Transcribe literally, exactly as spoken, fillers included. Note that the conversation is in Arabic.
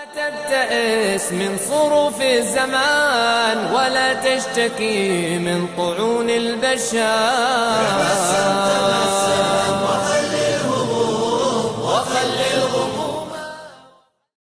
تبتئس من صروف الزمان ولا تشتكي من طعون البشار.